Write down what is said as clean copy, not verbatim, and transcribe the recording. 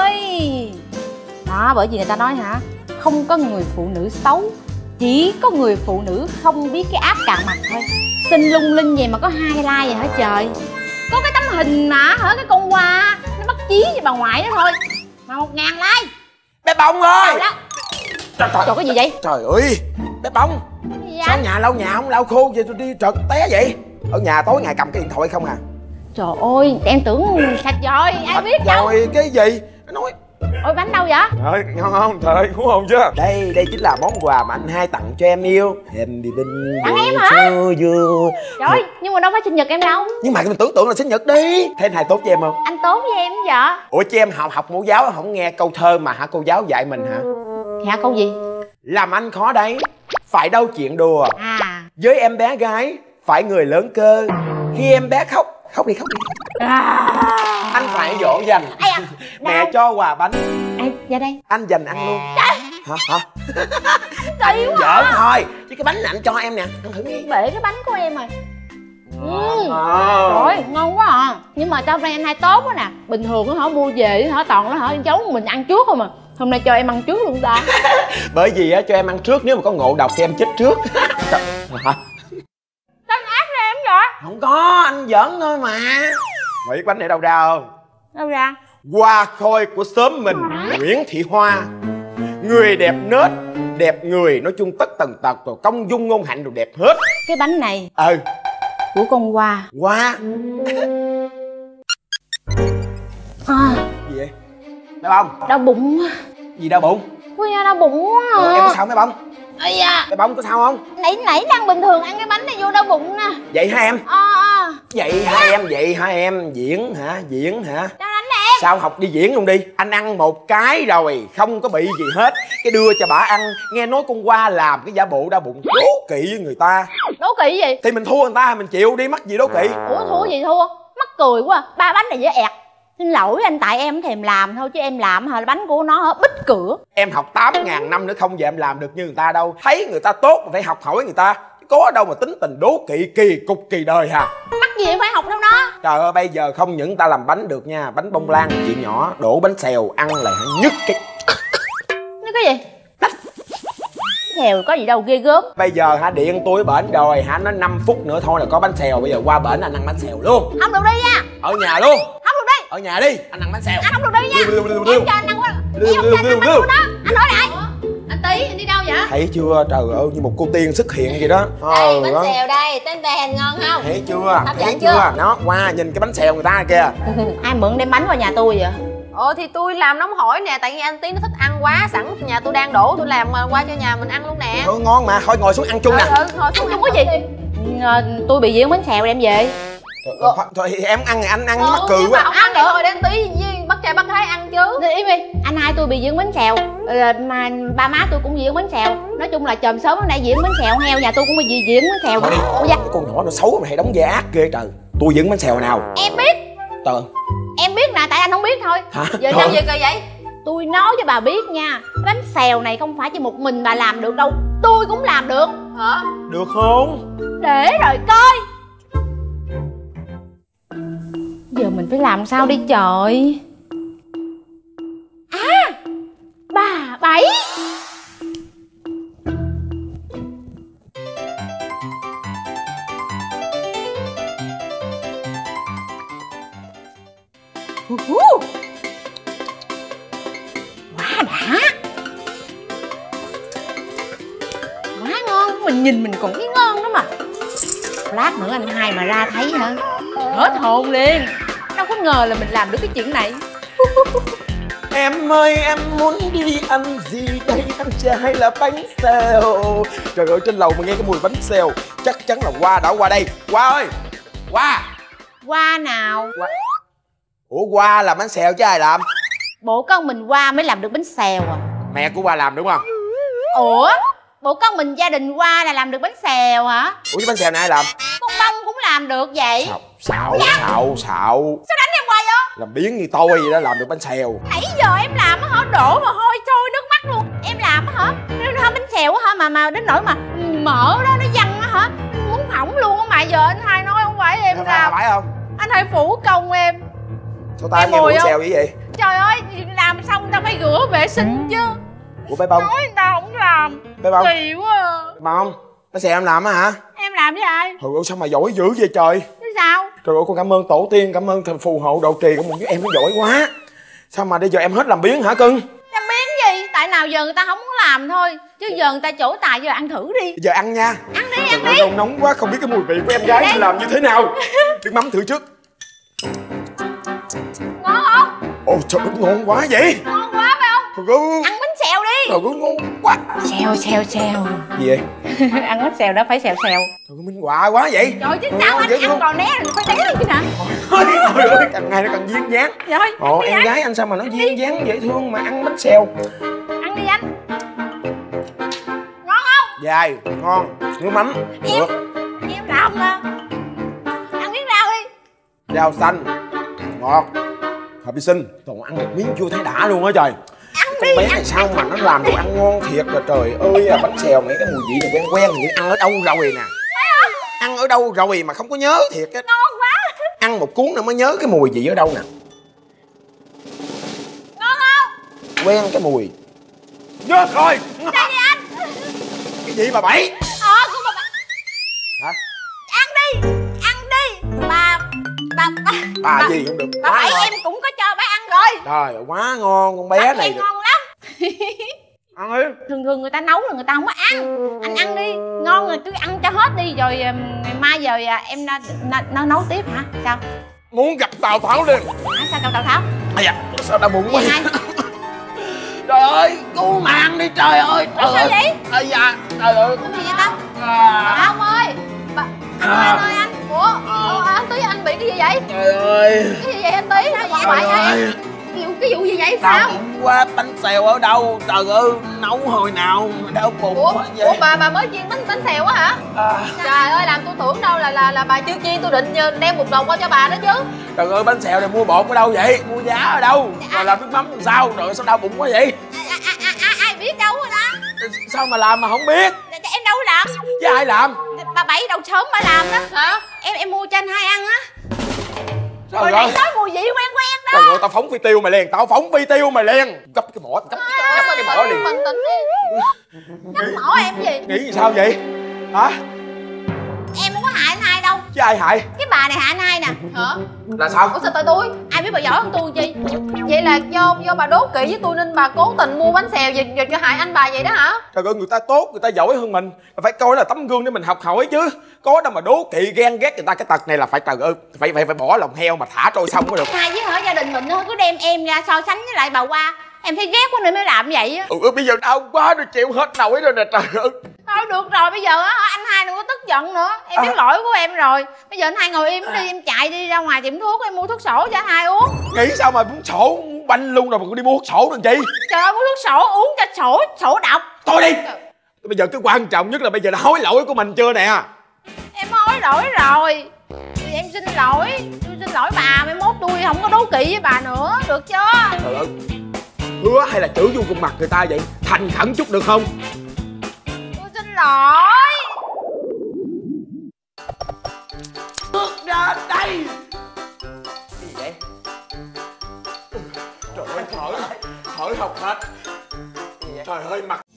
ơi. Đó, bởi vì người ta nói hả, không có người phụ nữ xấu, chỉ có người phụ nữ không biết cái app cà mặt thôi. Xinh lung linh vậy mà có 2 like vậy hả trời. Có cái tấm hình mà hả, cái con Hoa nó bắt chí với bà ngoại đó thôi mà 1000 like. Bé Bông ơi. Trời, cái gì vậy? Trời ơi, bé Bông. Sao nhà lau nhà không lau khô vậy, tôi đi trật té vậy? Ở nhà tối ngày cầm cái điện thoại không à? Trời ơi, em tưởng sạch rồi, ai biết đâu. Rồi cái gì? Nó nói. Ôi bánh đâu vậy? Trời, ngon không? Trời, cũng hồn chưa? Đây chính là món quà mà anh hai tặng cho em yêu. Em đi bên. Tặng em hả? Trời, nhưng mà đâu phải sinh nhật em đâu. Nhưng mà mình tưởng tượng là sinh nhật đi. Thế anh hai tốt với em không? Anh tốt với em vậy? Ủa chứ em học mẫu giáo không nghe câu thơ mà hả cô giáo dạy mình hả? Dạ câu gì? Làm anh khó đấy, phải đâu chuyện đùa. À. Với em bé gái, phải người lớn cơ. Khi em bé khóc đi. Anh phải dỗ dành. Mẹ cho quà bánh. Ra đây. Anh dành ăn luôn. Hả? Kỳ quá. Giỡn thôi, chứ cái bánh này anh cho em nè, ăn thử đi. Bể cái bánh của em rồi. Trời ơi, ngon quá à. Nhưng mà tao anh hai tốt quá nè. Bình thường nó hả mua về hả toàn nó hả giấu mình ăn trước không à. Hôm nay cho em ăn trước luôn ta. Bởi vì á cho em ăn trước, nếu mà có ngộ độc thì em chết trước. Hả? Sao anh ác ra em vậy? Không có, anh giỡn thôi mà. Mày biết bánh này đâu ra không? Đâu ra? Hoa khôi của xóm mình, Nguyễn Thị Hoa. Người đẹp nết, đẹp người, nói chung tất tần tật rồi công dung ngôn hạnh đều đẹp hết. Cái bánh này của con Hoa. Hoa. Gì vậy? Bé Bông. Đau bụng. Gì đau bụng? Ui da, đau bụng quá à. Em có sao bé Bông? Ây da. Bé Bông có sao không? Nãy đang bình thường ăn cái bánh này vô đau bụng nè. Vậy hả em? Vậy hả em? Diễn hả? Sao đánh em? Sao học đi diễn luôn đi. Anh ăn một cái rồi, không có bị gì hết. Cái đưa cho bả ăn. Nghe nói con Hoa làm cái giả bộ đau bụng, đố kỵ với người ta. Đố kỵ gì? Thì mình thua người ta mình chịu đi, mắc gì đố kỵ. Ủa thua gì thua? Mắc cười quá. 3 bánh này dễ ẹt. Xin lỗi anh, tại em thèm làm thôi chứ em làm hả bánh của nó hả bít cửa. Em học 8.000 năm nữa không về em làm được như người ta đâu. Thấy người ta tốt mà phải học hỏi người ta. Có đâu mà tính tình đố kỵ kỳ cục kỳ đời hả? Mắc gì em phải học đâu đó. Trời ơi bây giờ không những ta làm bánh được nha. Bánh bông lan chuyện nhỏ, đổ bánh xèo ăn là nhức cái. Nhức cái gì? Xèo có gì đâu ghê gớm. Bây giờ hả điện tôi bển rồi hả, nó 5 phút nữa thôi là có bánh xèo. Bây giờ qua bển anh ăn bánh xèo luôn. Không được đi nha. Ở nhà luôn. Không được đi. Ở nhà đi, anh ăn bánh xèo. Anh không được đi nha. Em cho anh ăn quá. Em không cho anh ăn bánh của nó. Anh nói lại. Anh Tí, anh đi đâu vậy? Thấy chưa, trời ơi như một cô tiên xuất hiện vậy đó. Đây bánh xèo đây, tên ngon không? Thấy chưa? Nó qua nhìn cái bánh xèo người ta kìa. Ai mượn đem bánh vào nhà tôi vậy? Thì tôi làm nóng hổi nè, tại vì anh Tí nó thích ăn quá, sẵn nhà tôi đang đổ, tôi làm qua cho nhà mình ăn luôn nè. Ngon mà, thôi ngồi xuống ăn chung nè. Ngồi xuống ăn chung cái gì? Tôi bị diễn bánh xèo đem về. Thôi em ăn anh ăn mắc cười quá. Không ăn được rồi đem Tí với bắt trai bắt gái ăn chứ. Im đi, anh hai tôi bị diễn bánh xèo, mà ba má tôi cũng diễn bánh xèo. Nói chung là chòm sớm hôm nay diễn bánh xèo, heo nhà tôi cũng bị diễn bánh xèo. Con nhỏ nó xấu mà hay đóng vai ác ghê trời. Tôi diễn bánh xèo nào? Em biết. Trời. Em biết nè, tại anh không biết thôi. Hả? Giờ sao vậy kỳ vậy? Tôi nói cho bà biết nha, bánh xèo này không phải chỉ một mình bà làm được đâu, tôi cũng làm được. Hả? Được không? Để rồi coi. Giờ mình phải làm sao đi trời. Bà Bảy. Quá đã. Quá ngon, mình nhìn mình còn thấy ngon đó mà. Lát nữa anh hai mà ra thấy hả, hết hồn liền. Đâu có ngờ là mình làm được cái chuyện này. Em ơi em muốn đi ăn gì đây, ăn chè hay là bánh xèo? Trời ơi trên lầu mà nghe cái mùi bánh xèo chắc chắn là Hoa đã qua đây. Hoa ơi, Hoa. Hoa nào? Ủa Hoa làm bánh xèo chứ ai làm? Bộ con mình Hoa mới làm được bánh xèo à? Mẹ của Hoa làm đúng không? Ủa bộ con mình gia đình Hoa là làm được bánh xèo hả? Ủa chứ bánh xèo này ai làm? Con Bông cũng làm được vậy. Xạo. Sao đánh em hoài vậy? Làm biến như tôi vậy đó, làm được bánh xèo. Nãy giờ em làm á hả, đổ mồ hôi trôi nước mắt luôn. Em làm á hả, nó bánh xèo á hả mà đến nỗi mà mỡ đó nó văng á hả, muốn hỏng luôn á. Mà giờ anh hai nói không phải em làm. Phải không? Anh hai phủ công em. Sao tay nghe mùi xèo vậy? Trời ơi, làm xong người ta phải rửa vệ sinh chứ. Ủa bé Bông, Nói người ta không làm. bé Bông, Kỳ quá à. Bông, bánh xèo em làm á hả? Em làm với ai? Trời ơi sao mà giỏi dữ vậy trời. Chứ sao? Trời ơi con cảm ơn tổ tiên, cảm ơn thần phù hộ độ trì của một đứa em nó giỏi quá. Sao mà bây giờ em hết làm biếng hả cưng? Làm biếng gì? Tại nào giờ người ta không muốn làm thôi. Chứ giờ người ta trổ tài, giờ ăn thử đi. Bây giờ ăn nha. Ăn đi, Trời ăn ơi, đi. rau nóng quá, không biết cái mùi vị của em gái làm như thế nào. Nước mắm thử trước. Ngon không? Ồ trời ơi ngon quá vậy. Ngon quá phải không? Trời ơi, Ăn bánh xèo đi. trời ơi ngon quá. Xèo. Gì vậy? Ăn bánh xèo đó phải xèo. Trời ơi Minh Họa quá vậy. Trời chứ sao anh dễ ăn thương. còn né rồi phải té lên chứ hả? Trời ơi càng ngày nó càng duyên dáng. Rồi, Ồ ăn đi em anh. gái anh sao mà nó duyên dáng dễ thương mà ăn bánh xèo. Ăn đi anh. Ngon không? Dài, ngon, nước mắm. Được. Em làm mà. Ăn miếng rau đi. Rau xanh, ngọt, hợp vi sinh. Trời ăn một miếng chưa thấy đã luôn á trời. Ăn Con đi. bé này sao mà nó làm đồ ăn ngon thiệt rồi trời ơi. Bánh xèo mấy cái mùi vị này quen quen vậy ăn ở đâu rồi nè. Ăn ở đâu rồi mà không có nhớ thiệt á. Ngon quá. Ăn một cuốn nữa mới nhớ cái mùi vị ở đâu nè. Ngon không? Quen cái mùi. Nhớ rồi. Đây đi anh. Cái gì mà bậy? Cô mà Hả? ăn đi. Ăn đi. Bà gì không được. Bà Quá bảy ngon. em cũng có cho bác ăn rồi. Trời ơi, quá ngon con bé Bác này. em ngon lắm. Ăn đi. Thường người ta nấu là người ta không có ăn. Anh ăn đi. Ngon rồi cứ ăn cho hết đi. Rồi ngày mai giờ em nấu tiếp hả? Sao? Muốn gặp Tào Tháo liền. Sao Tào Tháo? Ây da, sao đau bụng quá. Gì hai? Trời ơi, cứu mạng đi trời ơi. Ủa sao vậy? Ây da, trời ơi. Cái gì vậy ta? À, Ông ơi. Anh ơi anh. Ủa anh Tí anh bị cái gì vậy? trời ơi. Cái gì vậy anh Tí? Sao Trời vậy ơi. vậy? Cái vụ gì vậy Đau sao? bụng quá, bánh xèo ở đâu? Trời ơi, nấu hồi nào mà đau bụng quá vậy? Ủa bà mới chiên bánh xèo á hả? À, Trời ơi làm tôi tưởng đâu là bà chưa chiên, tôi định đem một đồng qua cho bà đó chứ. trời ơi, bánh xèo này mua bột ở đâu vậy? Mua giá ở đâu? Rồi làm nước mắm làm sao? Trời ơi, sao đau bụng quá vậy? Ai biết đâu rồi đó. Sao mà làm mà không biết? Em đâu có làm. Chứ ai làm? Bà Bảy đầu sớm bà làm đó. Hả? Em mua cho anh hai ăn á. Trời Rồi ơi. nãy nói mùi vị quen đó. Trời ơi, tao phóng phi tiêu mày liền, tao phóng phi tiêu mày liền. Gấp cái mỏ, gấp cái mỏ liền. Bình tĩnh đi. Nhắc mỏ em gì? Nghĩ sao vậy? Hả? Em không có hại anh hai đâu. Chứ ai hại? Cái bà này hại anh hai nè. Hả? Là sao? Ủa sao tại tôi? Ai biết bà giỏi hơn tôi chi? Vậy là do bà đố kỵ với tôi nên bà cố tình mua bánh xèo về cho hại anh bà vậy đó hả? Trời ơi, người ta tốt, người ta giỏi hơn mình, phải coi là tấm gương để mình học hỏi chứ. Có đâu mà đố kỵ ghen ghét người ta. Cái tật này là phải, trời ơi, phải bỏ lòng heo mà thả trôi sông mới được. Hai với hở gia đình mình cứ đem em ra so sánh với lại bà Hoa. Em thấy ghét quá nên mới làm vậy á. Bây giờ đau quá rồi, chịu hết nổi rồi nè trời ơi. Thôi được rồi, bây giờ á anh hai đừng có tức giận nữa. Em biết lỗi của em rồi. Bây giờ anh hai ngồi im đi, em chạy đi ra ngoài tiệm thuốc em mua thuốc sổ cho anh hai uống. Nghĩ sao mà muốn sổ, muốn banh luôn rồi mà còn đi mua thuốc sổ làm chi? Trời ơi, mua thuốc sổ uống cho sổ độc. Thôi đi. Bây giờ cái quan trọng nhất là bây giờ là hối lỗi của mình chưa nè? Em hối lỗi rồi. Thì em xin lỗi. Tôi xin lỗi bà, mai mốt tôi không có đố kỵ với bà nữa, được chưa? Trời ơi, hứa hay là chửi vô khuôn mặt người ta vậy? Thành khẩn chút được không? Tôi xin lỗi. Bước ra đây. Gì vậy? Trời ơi, thở học hết. Trời ơi, mặt